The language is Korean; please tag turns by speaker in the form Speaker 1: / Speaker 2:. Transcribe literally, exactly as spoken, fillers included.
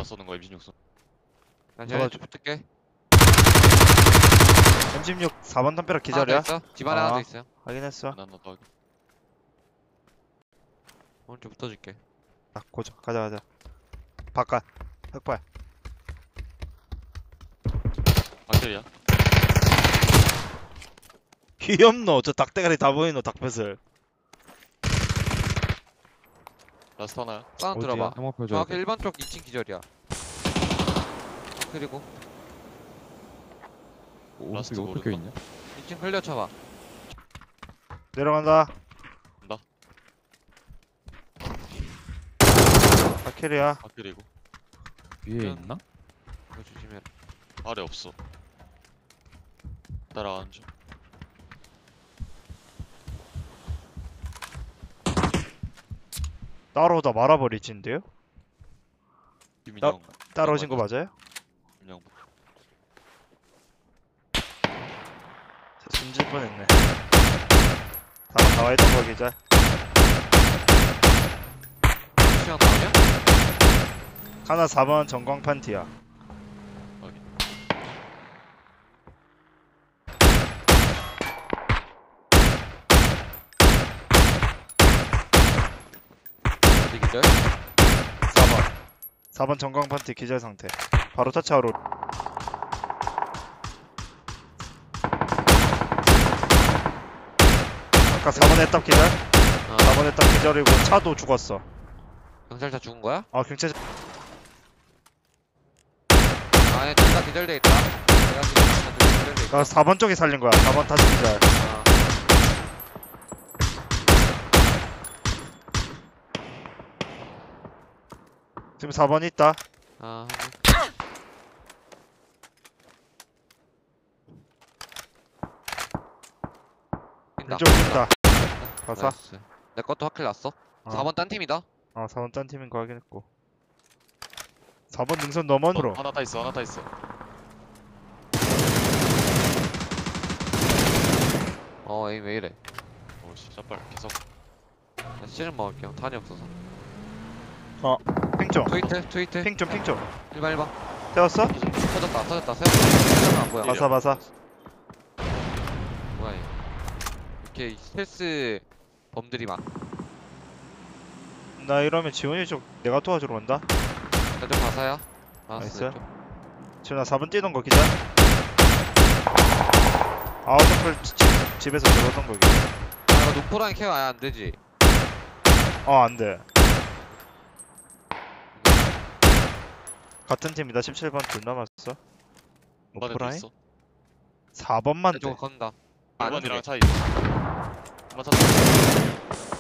Speaker 1: 쏘는 거야 임진육 쏘.
Speaker 2: 난 쟤네 좀 붙을게.
Speaker 3: 엠십육 사 번 담벼락
Speaker 2: 하나 더
Speaker 3: 기절이야?
Speaker 2: 있어. 집안에
Speaker 3: 아.
Speaker 2: 하나 더 있어요.
Speaker 3: 확인했어.
Speaker 1: 하나 더 하기.
Speaker 2: 오른쪽 붙어줄게.
Speaker 3: 아, 고정. 가자, 가자. 바깥. 흑발.
Speaker 1: 박대리야.
Speaker 3: 귀엽노. 저 닭대가리 다 보이노, 닭뱃을.
Speaker 1: 라스트 하나야.
Speaker 2: 사운드 들어봐.
Speaker 4: 한번 펴줘야
Speaker 2: 정확히
Speaker 4: 돼.
Speaker 2: 일 번 쪽 이 층 기절이야. 그리고
Speaker 4: 오른쪽에
Speaker 1: 라스트
Speaker 4: 어떻게
Speaker 1: 모른다.
Speaker 4: 있냐?
Speaker 2: 이 층 흘려 쳐봐.
Speaker 3: 내려간다.
Speaker 1: 간다.
Speaker 3: 바퀴리야.
Speaker 1: 박대리고.
Speaker 4: 위에
Speaker 2: 그냥-
Speaker 4: 있나?
Speaker 2: 이거 조심해라.
Speaker 1: 아래 없어. 따라가는 중.
Speaker 3: 따라오다 말아버리진데요?
Speaker 1: 김민영.
Speaker 3: 따라오신 거 맞아요?
Speaker 1: 김민영.
Speaker 3: 숨질 뻔했네. 다 나와있던 거 기자.
Speaker 2: 시간 나오냐?
Speaker 3: 하나 사 번 전광판 T야.
Speaker 1: 확인.
Speaker 2: 어디 기절?
Speaker 3: 사 번. 사 번 전광판 T 기절 상태. 바로 터치하러. 아까 사 번 했답 기절?
Speaker 2: 어.
Speaker 3: 사 번 했답 기절이고 차도 죽었어.
Speaker 2: 경찰차 죽은 거야?
Speaker 3: 아 경찰
Speaker 2: 아니 둘 다 기절돼 있다. 내가 기절, 둘다 기절돼 있다.
Speaker 3: 나 사 번 쪽에 살린 거야. 사 번 다시 기절.
Speaker 2: 아.
Speaker 3: 지금 사 번 있다.
Speaker 2: 아.
Speaker 3: 왼쪽 있다. 가사.
Speaker 2: 나이스. 내 것도 확킬 났어.
Speaker 3: 어.
Speaker 2: 사 번 딴 팀이다.
Speaker 3: 아 사 번 딴 팀인 거 확인했고. 사 번 능선 넘어으로.
Speaker 1: 하나 다 있어. 하나 다 있어.
Speaker 2: 어 에임 왜 이래?
Speaker 1: 오씨 샷발 계속.
Speaker 2: 나 씨름 먹을게요. 탄이 없어서.
Speaker 3: 핑 좀.
Speaker 2: 트위트 트위트.
Speaker 3: 핑 좀, 핑 좀.
Speaker 2: 일 번 일 번.
Speaker 3: 세웠어?
Speaker 2: 터졌다 터졌다. 세웠다. 안 보여.
Speaker 1: 일.
Speaker 3: 바사 바사.
Speaker 2: 뭐야 이거. 이렇게 스텔스 범들이 많.
Speaker 3: 나 이러면 지원이 쪽 내가 도와주러 간다.
Speaker 2: 애들 바사야.
Speaker 3: 나이스.
Speaker 2: 나이스.
Speaker 3: 지금 나 사 번 뛰던 거 기자. 아웃서클 집에서 들어오던 거 기자.
Speaker 2: 아 이거 노포라인 케어 아예 안 되지.
Speaker 3: 어 안돼. 같은 팀이다. 십칠 번 둘 남았어.
Speaker 1: 한번에도
Speaker 3: 오프라인?
Speaker 1: 있어.
Speaker 3: 사 번만 돼.
Speaker 2: 이쪽으로 건다.
Speaker 1: 일
Speaker 2: 안
Speaker 1: 번이랑
Speaker 2: 돼.
Speaker 1: 차 있어. 한번 차.